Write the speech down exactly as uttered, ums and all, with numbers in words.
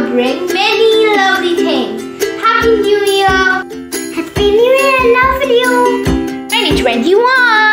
bring many lovely things. Happy New Year! Happy New Year, I love you! twenty twenty-one!